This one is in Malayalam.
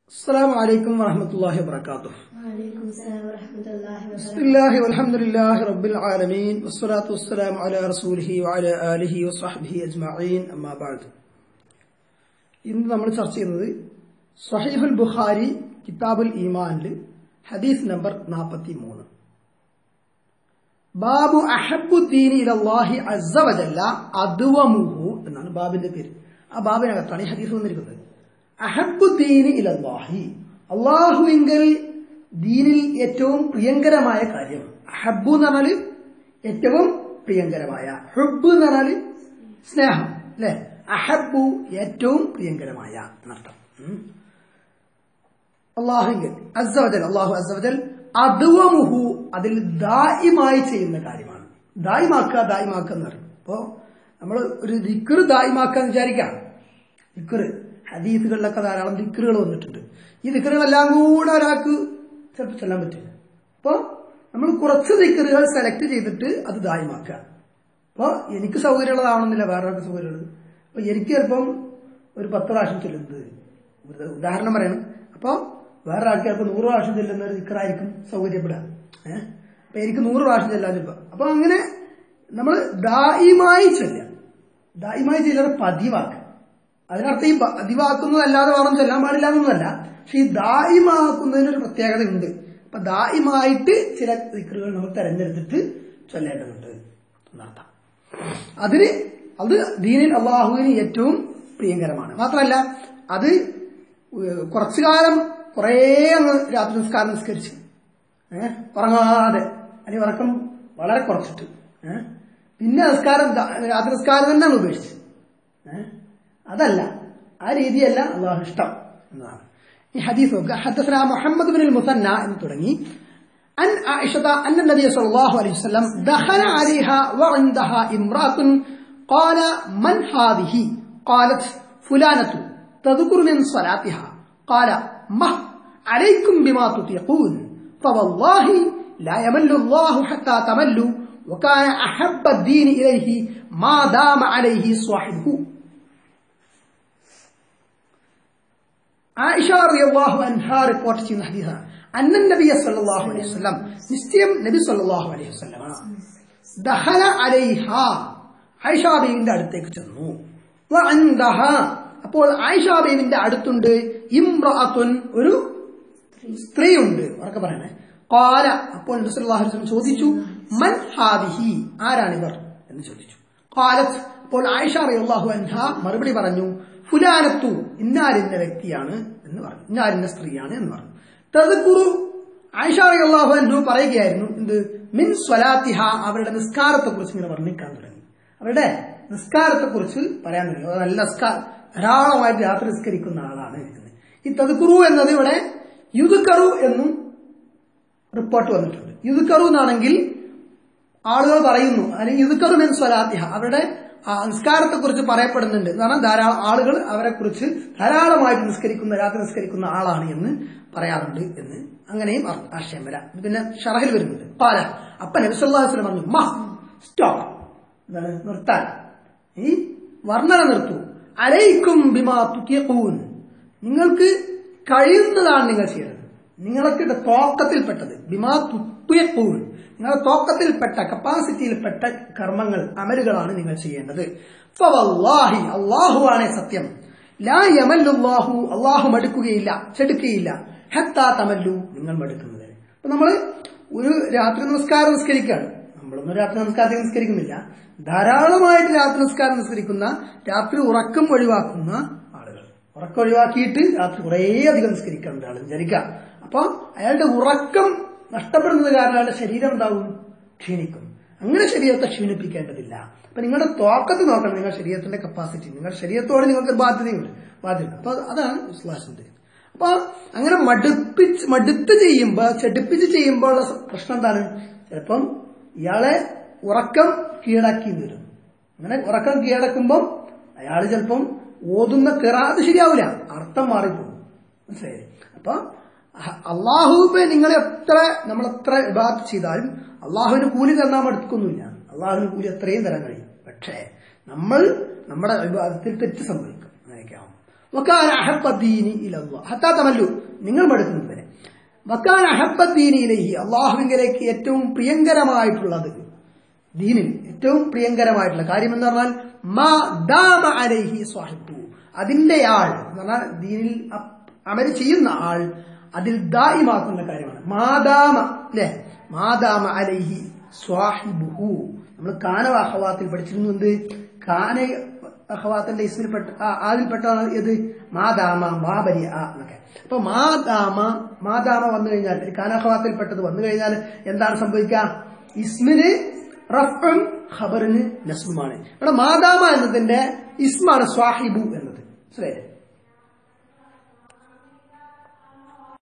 السلام عليكم ورحمة الله وبركاته. وعليكم السلام ورحمة الله وبركاته. بسم الله والحمد لله رب العالمين والصلاة والسلام على رسوله وعلى آله وصحبه أجمعين أما بعد. ഇന്ന് നമ്മൾ ചർച്ച ചെയ്യുന്നത് സ്വഹീഹുൽ ബുഖാരി കിതാബുൽ ഈമാനിൽ ഹദീസ് നമ്പർ 43 ബാബു അഹബ്ബു ദീനി ഇലല്ലാഹി അസ്സ വജല്ല അദ്വമുഹു എന്നാണ് ബാബിന്റെ പേര്. ആ ബാബിനകത്താണ് ഈ ഹദീസ് വന്നിരിക്കുന്നത്. അഹബ്ബു ദീനി ഇലല്ലാഹി, അല്ലാഹുവിങ്കൽ ദീനിൽ ഏറ്റവും പ്രിയങ്കരമായ കാര്യം. അഹബ്ബു എന്ന് പറഞ്ഞാല് ഏറ്റവും പ്രിയങ്കരമായ, ഹുബ്ബ് എന്ന് പറഞ്ഞാല് സ്നേഹം അല്ലെ. അഹബ്ബു ഏറ്റവും പ്രിയങ്കരമായ എന്നർത്ഥം. അല്ലാഹുവിങ്കൽ അസ്സ വജൽ, അല്ലാഹു അസ്സ വജൽ അദ്വമുഹു, അതിൽ ദായിമായി ചെയ്യുന്ന കാര്യമാണ്. ദായിമാക്കുക എന്ന് പറയും. അപ്പോ നമ്മൾ ഒരു ദിക്ർ ദായിമാക്കാന്ന് വിചാരിക്കാം. ദിക്ർ ഹദീസുകളിലൊക്കെ ധാരാളം ദിക്റുകൾ വന്നിട്ടുണ്ട്. ഈ ദിക്റുകളെല്ലാം കൂടെ ഒരാൾക്ക് ചിലപ്പോൾ ചെല്ലാൻ പറ്റില്ല. അപ്പോൾ നമ്മൾ കുറച്ച് ദിക്റുകൾ സെലക്ട് ചെയ്തിട്ട് അത് ദായിമാക്കുക. അപ്പോൾ എനിക്ക് സൗകര്യമുള്ളതാവണമെന്നില്ല വേറൊരാൾക്ക് സൗകര്യമുള്ളത്. അപ്പൊ എനിക്ക് ചിലപ്പം ഒരു 10 പ്രാവശ്യം ചൊല്ലുന്നത് ഉദാഹരണം പറയണം. അപ്പോൾ വേറൊരാൾക്ക് ചിലപ്പോൾ 100 പ്രാവശ്യം ചെല്ലുന്ന ഒരു ദിക്റായിരിക്കും സൗകര്യപ്പെടുക. അപ്പൊ എനിക്ക് 100 പ്രാവശ്യം ചെല്ലാൻ ചിലപ്പോൾ. അപ്പൊ അങ്ങനെ നമ്മൾ ദായിമായി ചെല്ലുക. ദായിമായി ചെല്ലുന്നത് പതിവാക്കുക. അതിനർത്ഥം ഈ പതിവാക്കുന്നതല്ലാതെ വേണം ചെല്ലാൻ പാടില്ല എന്നൊന്നുമല്ല. പക്ഷെ ഈ ദായിമാക്കുന്നതിനൊരു പ്രത്യേകത ഉണ്ട്. അപ്പൊ ദായിമായിട്ട് ചില ദിക്റുകൾ നമ്മൾ തെരഞ്ഞെടുത്തിട്ട് ചൊല്ലേണ്ടതുണ്ട് എന്നർത്ഥം. അത് ദീനിൽ അള്ളാഹുവിന് ഏറ്റവും പ്രിയങ്കരമാണ്. മാത്രമല്ല അത് കുറച്ചു കാലം കുറേ അങ്ങ് രാത്രി നിസ്കാരം നിസ്കരിച്ച് ഉറങ്ങാതെ, അല്ലെങ്കിൽ ഉറക്കം വളരെ കുറച്ചിട്ട് പിന്നെ രാത്രി നിസ്കാരം തന്നെ അങ്ങ് ഉപേക്ഷിച്ച്, അതല്ല, ആ രീതിയല്ല അള്ളാഹു ഇഷ്ടം എന്നതാണ്. ഈ ഹദീസ് നോക്കുക. ഹദ്ദസനാ മുഹമ്മദ് ബിൻ മുസന്ന എന്ന് തുടങ്ങി അൻ ആയിഷത അന്ന നബി സല്ലല്ലാഹു അലൈഹി വസല്ലം ദഖല അലൈഹാ വഇൻദഹാ ഇംറാത്തുൻ ഖാല മൻ ഹാദിഹി ഖാലത് ഫുലാനതു തദ്കുറു മിൻ സ്വലാത്തിഹാ ഖാല മഹ് അലൈക്കും ബിമാ തുതിഖൂൻ ഫവല്ലാഹി ലാ യമല്ലു അല്ലാഹു ഹത്താ തമല്ലു വകാന അഹബ്ബ الدين ഇലൈഹി മാ ദാമ അലൈഹി സ്വഹിബുഹു. ആയിഷ റളിയല്ലാഹു അൻഹാ റിപ്പോർട്ട് ചെയ്യുന്ന ഹദീസാണ്. അന്നൻ നബിയ സല്ലല്ലാഹു അലൈഹി വസല്ലം, നിശ്ചയം നബി സല്ലല്ലാഹു അലൈഹി വസല്ലം ദഖല അലൈഹാ, ആയിഷ ബീവിന്റെ അടുത്തേക്ക് ചെന്നു. വഅൻദഹാ, അപ്പോൾ ആയിഷ ബീവിന്റെ അടുത്തുണ്ട് ഇംറഅത്തുൻ, ഒരു സ്ത്രീ ഉണ്ട്. ഉറക്കെ പറയണേ. ഖാല, അപ്പോൾ നബി സല്ലല്ലാഹു അലൈഹി വസല്ലം ചോദിച്ചു മൻ ഹാദിഹി, ആരാണിവർ എന്ന് ചോദിച്ചു. ഖാലത്ത്, അപ്പോൾ ആയിഷ റളിയല്ലാഹു അൻഹാ മറുപടി പറഞ്ഞു ഫുലാനത്തു, ഇന്നാലിന്ന വ്യക്തിയാണ് എന്ന് പറഞ്ഞു, ഇന്നാലിന്ന സ്ത്രീയാണ് എന്ന് പറഞ്ഞു. തദ്കുറു, ആയിഷ റളിയല്ലാഹു അൻഹു പറയുകയായിരുന്നു എന്ത്, മിൻ സ്വലാത്തിഹ, അവരുടെ നിസ്കാരത്തെ കുറിച്ച് ഇങ്ങനെ വർണ്ണിക്കാൻ തുടങ്ങി. അവരുടെ നിസ്കാരത്തെ കുറിച്ച് പറയാൻ തുടങ്ങി. നല്ല ധാരാളമായിട്ട് രാത്രി നിസ്കരിക്കുന്ന ആളാണ് എന്ന്. ഈ തദ്കുറു എന്നത് ഇവിടെ യുദ്കറു എന്നും റിപ്പോർട്ട് വന്നിട്ടുണ്ട്. യുദ്കറു എന്നാണെങ്കിൽ ആളുകൾ പറയുന്നു, അല്ലെങ്കിൽ യുദ്കറു മിൻ സ്വലാത്തിഹ, അവരുടെ നിസ്കാരത്തെ കുറിച്ച് പറയപ്പെടുന്നുണ്ട് എന്നാണ്. ധാരാളം ആളുകൾ അവരെ കുറിച്ച് ധാരാളമായിട്ട് രാത്രി നിസ്കരിക്കുന്ന ആളാണ് എന്ന് പറയാറുണ്ട് എന്ന് അങ്ങനെയും ആശയം വരാം. പിന്നെ ഷറഹിൽ വരുന്നുണ്ട്. പാല, അപ്പ നബി സല്ലല്ലാഹു അലൈഹി വസല്ലം പറഞ്ഞു മഹ്, സ്റ്റോപ്പ്, എന്താണ്, നിർത്താൻ, ഈ വർണ്ണന നിർത്തൂ. അലൈക്കും ബിമാ തുതിഖൂൻ, നിങ്ങൾക്ക് കഴിയുന്നതാണ് നിങ്ങൾ ചെയ്യുന്നത്, നിങ്ങൾക്ക് തോക്കത്തിൽപ്പെട്ടത്. ബിമാ തുതിഖൂൻ, നിങ്ങളുടെ തോക്കത്തിൽപ്പെട്ട, കപ്പാസിറ്റിയിൽപ്പെട്ട കർമ്മങ്ങൾ, അമലുകളാണ് നിങ്ങൾ ചെയ്യേണ്ടത്. ഫവല്ലാഹി, അല്ലാഹുവാണ് സത്യം, ലാ യമല്ലല്ലാഹു, അല്ലാഹു മടുക്കുകയില്ല, ചെടുക്കുകയില്ല, ഹത്താ തമല്ലു, നിങ്ങൾ മടുക്കുന്നത്. അപ്പൊ നമ്മള് ഒരു രാത്രി നമസ്കാരം നിസ്കരിക്കുകയാണ്. നമ്മളൊന്നും രാത്രി നമസ്കാരത്തിൽ നിസ്കരിക്കുന്നില്ല. ധാരാളമായിട്ട് രാത്രി നമസ്കാരം നിസ്കരിക്കുന്ന, രാത്രി ഉറക്കം ഒഴിവാക്കുന്ന ആളുകൾ, ഉറക്കം ഒഴിവാക്കിയിട്ട് രാത്രി കുറേ അധികം നിസ്കരിക്കാൻ ഒരാൾ വിചാരിക്കുക. അപ്പൊ അയാളുടെ ഉറക്കം നഷ്ടപ്പെടുന്നത് കാരണം അയാളുടെ ശരീരം എന്താവും, ക്ഷീണിക്കും. അങ്ങനെ ശരീരത്തെ ക്ഷീണിപ്പിക്കേണ്ടതില്ല. അപ്പൊ നിങ്ങളുടെ തോക്കത്ത് നോക്കണം, നിങ്ങളുടെ ശരീരത്തിന്റെ കപ്പാസിറ്റി, നിങ്ങളുടെ ശരീരത്തോട് നിങ്ങൾക്ക് ബാധ്യതയുണ്ട്. അപ്പൊ അതാണ് വിശ്വാസത്തിന്റെ. അപ്പൊ അങ്ങനെ മടുത്ത് ചെയ്യുമ്പോ, ചെടുപ്പിച്ച് ചെയ്യുമ്പോൾ ഉള്ള പ്രശ്നം എന്താണ്, ചിലപ്പം ഇയാളെ ഉറക്കം കീഴടക്കി വരും. അങ്ങനെ ഉറക്കം കീഴടക്കുമ്പോൾ അയാൾ ചിലപ്പം ഓതുന്ന ഖിറാഅത്ത് ശരിയാവില്ല, അർത്ഥം മാറിപ്പോകും. മനസ്സിലായി? അപ്പൊ അള്ളാഹുബെ നമ്മൾ എത്ര ഇബാദത്ത് ചെയ്താലും അള്ളാഹുവിന് കൂലി തന്നാൻ മടുക്കൊന്നുമില്ല. അള്ളാഹുവിന് കൂലി എത്രയും തരാൻ കഴിയും. പക്ഷേ നമ്മൾ നമ്മുടെ ഇബാദത്തിൽ തെറ്റ് സംഭവിക്കും. അങ്ങനെയൊക്കെ ആവും. വകാന അഹബ്ബദ്ദീനി ഇലല്ലാഹ് ഹത്താ തമല്ലു നിങ്ങൾ മടുക്കുന്നത് വരെ വകാന അഹബ്ബദ്ദീനി ഇലൈഹി അല്ലാഹുവിലേക്ക് ഏറ്റവും പ്രിയങ്കരമായിട്ടുള്ളത് ദീനിൽ ഏറ്റവും പ്രിയങ്കരമായിട്ടുള്ള കാര്യം എന്ന് പറഞ്ഞാൽ മാ ദാമ അലൈഹി സ്വഹിബു അതിന്റെ ആൾ എന്ന് പറഞ്ഞാൽ ദീനിൽ അമൽ ചെയ്യുന്ന ആൾ അതിൽ ദായിമാക്കുന്ന കാര്യമാണ് മാദാമ അല്ലെ മാദാമ അലൈഹി സ്വാഹിബുഹു നമ്മൾ കാന അഖവാത്തിൽ പഠിച്ചിരുന്നു എന്ത് കാന അഖവാത്തിന്റെ ഇസ്മിൽപ്പെട്ട ആദിൽപ്പെട്ടതാണ് ഏത് മാദാമ മാബരി എന്നൊക്കെ അപ്പൊ മാദാമ വന്നു കഴിഞ്ഞാൽ കാന അഖവാത്തിൽപ്പെട്ടത് വന്നു കഴിഞ്ഞാൽ എന്താണ് സംഭവിക്കുക ഇസ്മിന് റഫ്ഉം ഖബറിന് നസ്ബുമാണ് ഇവിടെ മാദാമ എന്നതിന്റെ ഇസ്മാണ് സ്വാഹിബു എന്നത് മനസ്സിലായില്ലേ